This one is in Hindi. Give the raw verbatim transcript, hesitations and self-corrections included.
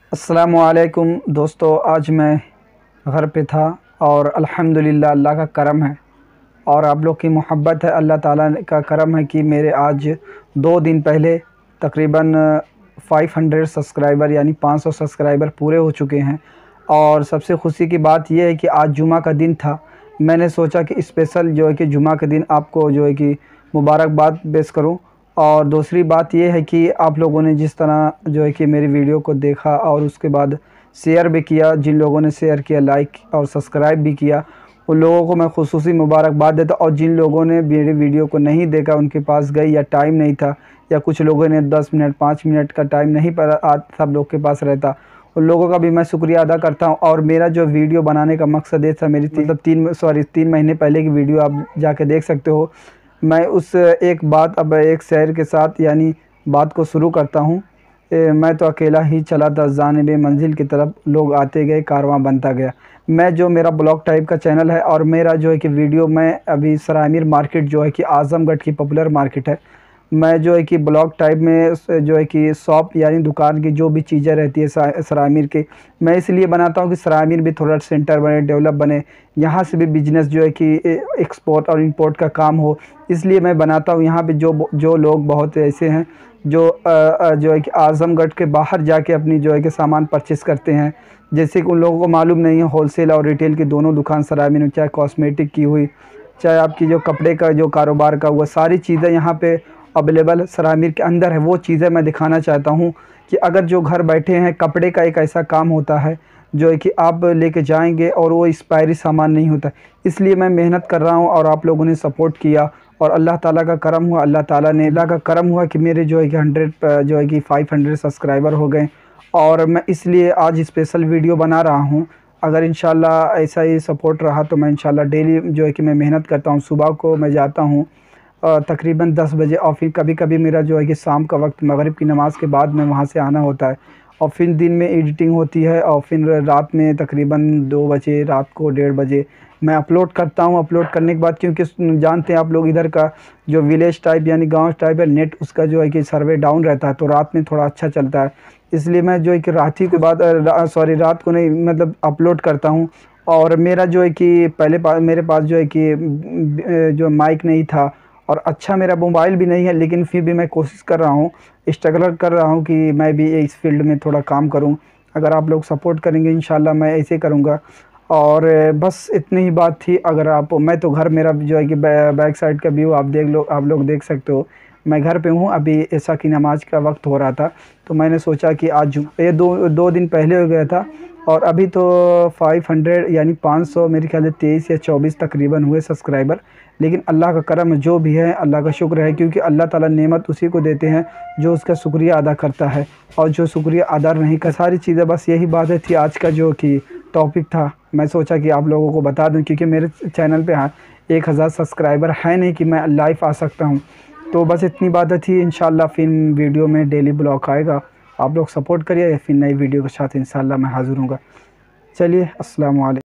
अस्सलामुअलैकुम दोस्तों, आज मैं घर पे था और अल्हम्दुलिल्लाह अल्लाह का करम है और आप लोग की मोहब्बत है। अल्लाह ताला का करम है कि मेरे आज दो दिन पहले तकरीबन पाँच सौ सब्सक्राइबर यानी पाँच सौ सब्सक्राइबर पूरे हो चुके हैं। और सबसे खुशी की बात यह है कि आज जुमा का दिन था। मैंने सोचा कि स्पेशल जो है कि जुमा के दिन आपको जो है कि मुबारकबाद पेश करूं। और दूसरी बात यह है कि आप लोगों ने जिस तरह जो है कि मेरी वीडियो को देखा और उसके बाद शेयर भी किया, जिन लोगों ने शेयर किया, लाइक और सब्सक्राइब भी किया, उन लोगों को मैं खुसूसी मुबारकबाद देता। और जिन लोगों ने मेरी वीडियो को नहीं देखा, उनके पास गई या टाइम नहीं था, या कुछ लोगों ने दस मिनट पाँच मिनट का टाइम नहीं पर सब लोग के पास रहता, उन लोगों का भी मैं शुक्रिया अदा करता हूं। और मेरा जो वीडियो बनाने का मकसद ये था, मेरी मतलब तीन सॉरी तीन महीने पहले की वीडियो आप जाके देख सकते हो। मैं उस एक बात अब एक शेर के साथ यानी बात को शुरू करता हूँ। मैं तो अकेला ही चला था जानिबे मंजिल की तरफ, लोग आते गए कारवां बनता गया। मैं जो मेरा ब्लॉग टाइप का चैनल है और मेरा जो है कि वीडियो, मैं अभी सरायमीर मार्केट जो है कि आज़मगढ़ की पॉपुलर मार्केट है, मैं जो है कि ब्लॉग टाइप में जो है कि शॉप यानी दुकान की जो भी चीज़ें रहती है सरायमीर के, मैं इसलिए बनाता हूँ कि सरायमीर भी थोड़ा सेंटर बने, डेवलप बने, यहाँ से भी बिजनेस जो है कि एक्सपोर्ट और इंपोर्ट का काम हो, इसलिए मैं बनाता हूँ। यहाँ पे जो जो लोग बहुत ऐसे हैं जो जो है कि आज़मगढ़ के बाहर जाके अपनी जो है कि सामान परचेस करते हैं, जैसे कि उन लोगों को मालूम नहीं है होलसेल और रिटेल की दोनों दुकान सरायमीर में, चाहे कॉस्मेटिक की हुई, चाहे आपकी जो कपड़े का जो कारोबार का हुआ, सारी चीज़ें यहाँ पे अवेलेबल सरायमीर के अंदर है। वो चीज़ें मैं दिखाना चाहता हूँ कि अगर जो घर बैठे हैं, कपड़े का एक ऐसा काम होता है जो है कि आप लेके जाएंगे और वो एक्सपायरी सामान नहीं होता, इसलिए मैं मेहनत कर रहा हूँ और आप लोगों ने सपोर्ट किया और अल्लाह ताला का करम हुआ। अल्लाह ताला ने अल्लाह का करम हुआ कि मेरे जो है कि हंड्रेड जो है कि फाइव हंड्रेड सब्सक्राइबर हो गए और मैं इसलिए आज स्पेशल वीडियो बना रहा हूँ। अगर इंशाल्लाह ऐसा ही सपोर्ट रहा तो मैं इंशाल्लाह डेली जो है कि मैं मेहनत करता हूँ। सुबह को मैं जाता हूँ तकरीबन दस बजे और फिर कभी कभी मेरा जो है कि शाम का वक्त मगरिब की नमाज़ के बाद में वहाँ से आना होता है और फिर दिन में एडिटिंग होती है और फिर रात में तकरीबन दो बजे, रात को डेढ़ बजे मैं अपलोड करता हूँ। अपलोड करने के बाद, क्योंकि जानते हैं आप लोग इधर का जो विलेज टाइप यानी गांव टाइप है, नेट उसका जो है कि सर्वे डाउन रहता है, तो रात में थोड़ा अच्छा चलता है, इसलिए मैं जो है कि रात ही के बाद सॉरी रात को नहीं मतलब अपलोड करता हूँ। और मेरा जो है कि पहले पास मेरे पास जो है कि जो माइक नहीं था और अच्छा मेरा मोबाइल भी नहीं है, लेकिन फिर भी मैं कोशिश कर रहा हूँ, स्ट्रगल कर रहा हूँ कि मैं भी इस फील्ड में थोड़ा काम करूँ। अगर आप लोग सपोर्ट करेंगे इंशाल्लाह मैं ऐसे करूँगा। और बस इतनी ही बात थी। अगर आप, मैं तो घर, मेरा जो है कि बैक साइड का व्यू आप देख लो, आप लोग देख सकते हो। मैं घर पे हूँ, अभी ऐसा की नमाज का वक्त हो रहा था तो मैंने सोचा कि आज ये दो दो दिन पहले हो गया था और अभी तो पाँच सौ यानी पाँच सौ मेरे ख्याल से तेईस या चौबीस तकरीबन हुए सब्सक्राइबर। लेकिन अल्लाह का करम जो भी है, अल्लाह का शुक्र है, क्योंकि अल्लाह ताला नेमत उसी को देते हैं जो उसका शुक्रिया अदा करता है और जो शुक्रिया अदा नहीं कर, सारी चीज़ें। बस यही बातें थी आज का जो कि टॉपिक था। मैं सोचा कि आप लोगों को बता दूं, क्योंकि मेरे चैनल पे हाँ एक हज़ार सब्सक्राइबर है नहीं कि मैं लाइव आ सकता हूं। तो बस इतनी बातें थी। इंशाल्लाह फिर वीडियो में डेली ब्लॉग आएगा, आप लोग सपोर्ट करिए। फिर नई वीडियो के साथ इंशाल्लाह मैं हाज़िर हूँगा। चलिए, अस्सलाम वालेकुम।